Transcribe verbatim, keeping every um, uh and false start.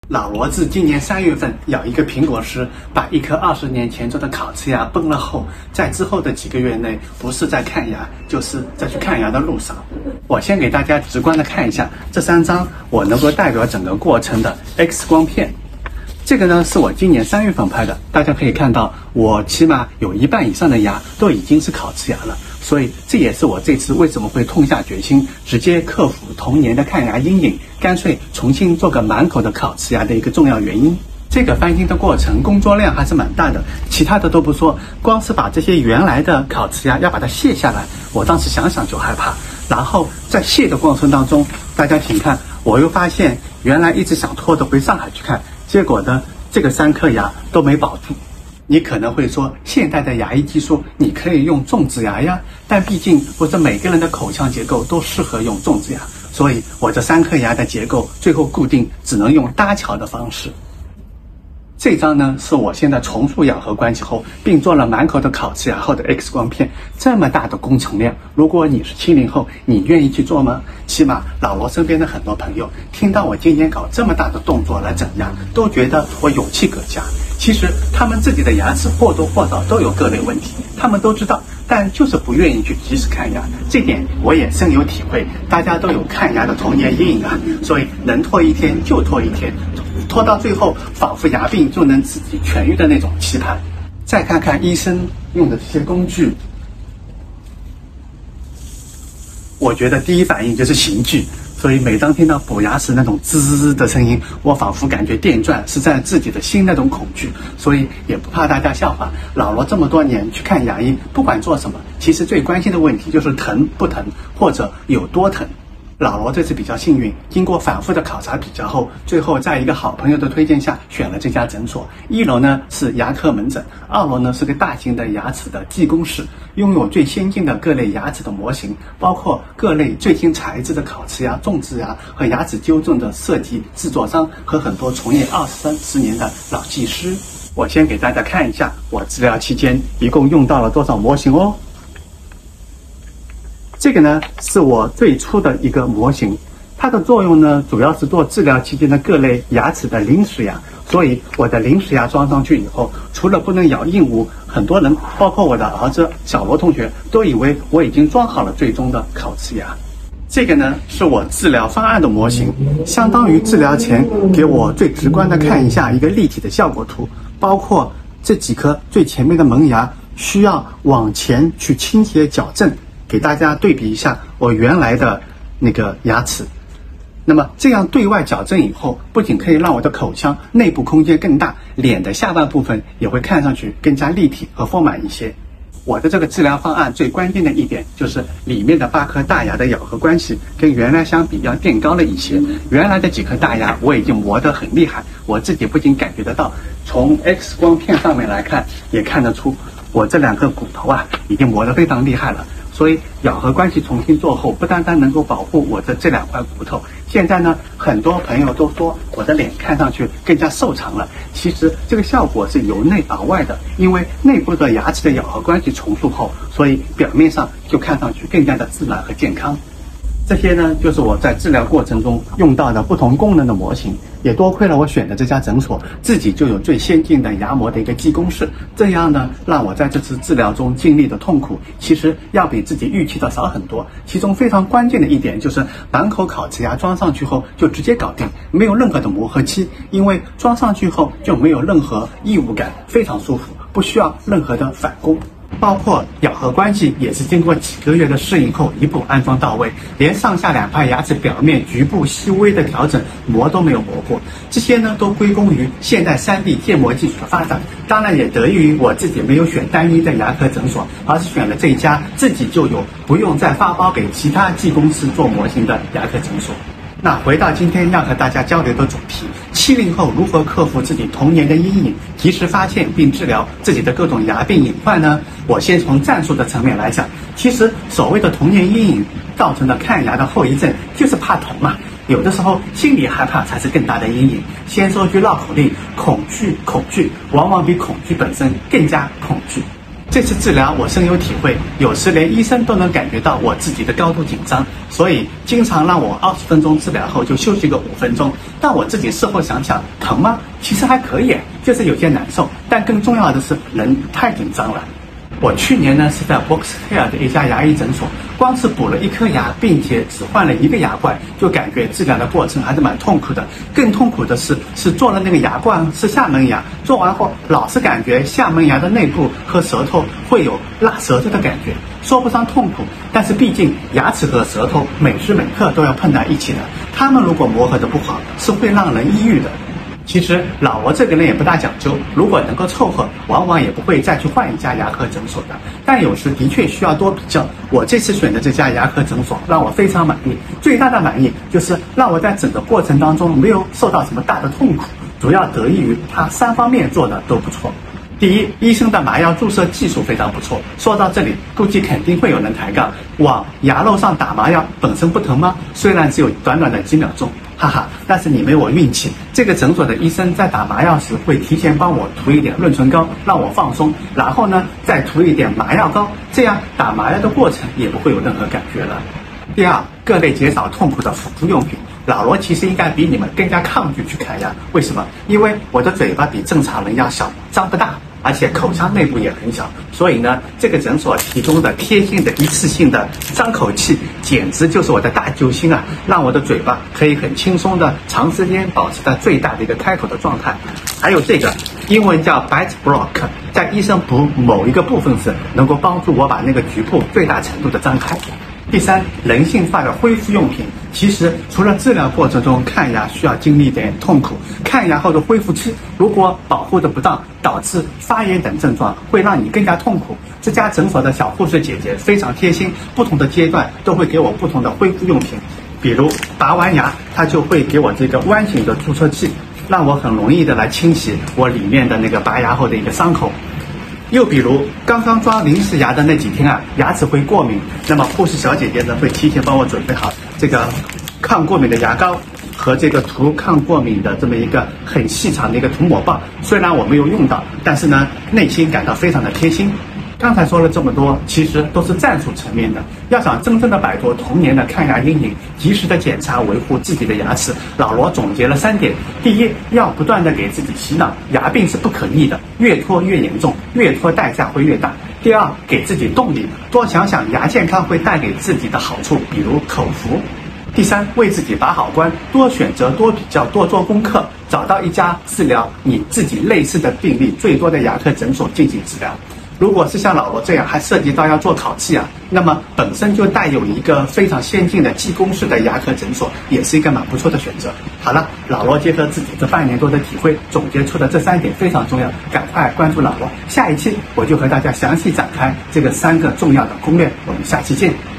老罗自今年三月份咬一个苹果时，把一颗二十年前做的烤瓷牙崩了后，在之后的几个月内，不是在看牙，就是在去看牙的路上。我先给大家直观的看一下这三张我能够代表整个过程的 X 光片。这个呢是我今年三月份拍的，大家可以看到，我起码有一半以上的牙都已经是烤瓷牙了。所以这也是我这次为什么会痛下决心，直接克服童年的看牙阴影，干脆重新做个满口的烤瓷牙的一个重要原因。这个翻新的过程工作量还是蛮大的，其他的都不说，光是把这些原来的烤瓷牙要把它卸下来，我当时想想就害怕。然后在卸的过程当中，大家请看，我又发现原来一直想拖着回上海去看，结果呢这个三颗牙都没保住。你可能会说，现代的牙医技术你可以用种植牙呀，但毕竟不是每个人的口腔结构都适合用种植牙，所以我这三颗牙的结构最后固定只能用搭桥的方式。这张呢是我现在重塑咬合关系后，并做了满口的烤瓷牙后的 X 光片，这么大的工程量，如果你是七零后，你愿意去做吗？起码老罗身边的很多朋友听到我今年搞这么大的动作来整牙，都觉得我勇气可嘉。其实他们自己的牙齿或多或少都有各类问题，他们都知道，但就是不愿意去及时看牙，这点我也深有体会。大家都有看牙的童年阴影啊，所以能拖一天就拖一天，拖到最后仿佛牙病就能自己痊愈的那种期盼。再看看医生用的这些工具，我觉得第一反应就是刑具。所以每当听到补牙时那种滋滋滋的声音，我仿佛感觉电钻是在自己的心那种恐惧，所以也不怕大家笑话。老罗这么多年去看牙医，不管做什么，其实最关心的问题就是疼不疼，或者有多疼。老罗这次比较幸运，经过反复的考察比较后，最后在一个好朋友的推荐下选了这家诊所。一楼呢是牙科门诊，二楼呢是个大型的牙齿的技工室，拥有最先进的各类牙齿的模型，包括各类最新材质的烤瓷牙、种植牙和牙齿纠正的设计制作商和很多从业二三十年的老技师。我先给大家看一下我治疗期间一共用到了多少模型哦。这个呢是我最初的一个模型，它的作用呢主要是做治疗期间的各类牙齿的临时牙，所以我的临时牙装上去以后，除了不能咬硬物，很多人包括我的儿子小罗同学都以为我已经装好了最终的烤瓷牙。这个呢是我治疗方案的模型，相当于治疗前给我最直观的看一下一个立体的效果图，包括这几颗最前面的门牙需要往前去倾斜矫正，给大家对比一下我原来的那个牙齿。那么这样对外矫正以后，不仅可以让我的口腔内部空间更大，脸的下半部分也会看上去更加立体和丰满一些。我的这个治疗方案最关键的一点就是里面的八颗大牙的咬合关系跟原来相比要垫高了一些。原来的几颗大牙我已经磨得很厉害，我自己不仅感觉得到，从 X 光片上面来看也看得出我这两颗骨头啊已经磨得非常厉害了。所以咬合关系重新做后，不单单能够保护我的这两块骨头，现在呢很多朋友都说我的脸看上去更加瘦长了。其实这个效果是由内而外的，因为内部的牙齿的咬合关系重塑后，所以表面上就看上去更加的自然和健康。这些呢就是我在治疗过程中用到的不同功能的模型，也多亏了我选的这家诊所自己就有最先进的牙模的一个技工室，这样呢让我在这次治疗中经历的痛苦其实要比自己预期的少很多。其中非常关键的一点就是满口烤瓷牙装上去后就直接搞定，没有任何的磨合期，因为装上去后就没有任何异物感，非常舒服，不需要任何的返工。包括咬合关系也是经过几个月的适应后一步安装到位，连上下两排牙齿表面局部细微的调整磨都没有磨过。这些呢都归功于现代 三 D 建模技术的发展，当然也得益于我自己没有选单一的牙科诊所，而是选了这一家自己就有不用再发包给其他技工师做模型的牙科诊所。那回到今天要和大家交流的主题，七零后如何克服自己童年的阴影，及时发现并治疗自己的各种牙病隐患呢？我先从战术的层面来讲，其实所谓的童年阴影造成的看牙的后遗症就是怕疼嘛，有的时候心里害怕才是更大的阴影。先说句绕口令，恐惧恐惧往往比恐惧本身更加恐惧。 这次治疗我深有体会，有时连医生都能感觉到我自己的高度紧张，所以经常让我二十分钟治疗后就休息个五分钟。但我自己事后想想，疼吗？其实还可以，就是有些难受。但更重要的是，人太紧张了。我去年呢是在 Box Hair 的一家牙医诊所，光是补了一颗牙，并且只换了一个牙冠，就感觉治疗的过程还是蛮痛苦的。更痛苦的是，是做了那个牙冠是下门牙，做完后老是感觉下门牙的内部和舌头会有拉舌头的感觉，说不上痛苦，但是毕竟牙齿和舌头每时每刻都要碰在一起的，他们如果磨合的不好，是会让人抑郁的。其实老罗这个人也不大讲究，如果能够凑合，往往也不会再去换一家牙科诊所的。但有时的确需要多比较。我这次选的这家牙科诊所让我非常满意，最大的满意就是让我在整个过程当中没有受到什么大的痛苦，主要得益于它三方面做的都不错。第一，医生的麻药注射技术非常不错。说到这里，估计肯定会有人抬杠，往牙肉上打麻药本身不疼吗？虽然只有短短的几秒钟，哈哈，但是你没我运气。这个诊所的医生在打麻药时会提前帮我涂一点润唇膏，让我放松，然后呢再涂一点麻药膏，这样打麻药的过程也不会有任何感觉了。第二，各类减少痛苦的辅助用品。老罗其实应该比你们更加抗拒去开牙，为什么？因为我的嘴巴比正常人要小，张不大，而且口腔内部也很小，所以呢，这个诊所提供的贴心的一次性的张口器，简直就是我的大救星啊！让我的嘴巴可以很轻松的长时间保持在最大的一个开口的状态。还有这个英文叫 Bite Block， 在医生补某一个部分时，能够帮助我把那个局部最大程度的张开。第三，人性化的恢复用品。其实除了治疗过程中看牙需要经历一点痛苦，看牙后的恢复期如果保护的不当，导致发炎等症状，会让你更加痛苦。这家诊所的小护士姐姐非常贴心，不同的阶段都会给我不同的恢复用品。比如拔完牙，她就会给我这个弯形的注射器，让我很容易的来清洗我里面的那个拔牙后的一个伤口。又比如刚刚装临时牙的那几天啊，牙齿会过敏，那么护士小姐姐呢会提前帮我准备好这个抗过敏的牙膏和这个涂抗过敏的这么一个很细长的一个涂抹棒。虽然我没有用到，但是呢内心感到非常的贴心。刚才说了这么多，其实都是战术层面的。要想真正的摆脱童年的看牙阴影，及时的检查维护自己的牙齿，老罗总结了三点。第一，要不断的给自己洗脑，牙病是不可逆的，越拖越严重，越拖代价会越大。第二，给自己动力，多想想牙健康会带给自己的好处，比如口福。第三，为自己把好关，多选择，多比较，多做功课，找到一家治疗你自己类似的病例最多的牙科诊所进行治疗。如果是像老罗这样还涉及到要做烤器啊，那么本身就带有一个非常先进的技工式的牙科诊所，也是一个蛮不错的选择。好了，老罗结合自己这半年多的体会，总结出的这三点非常重要，赶快关注老罗，下一期我就和大家详细展开这个三个重要的攻略，我们下期见。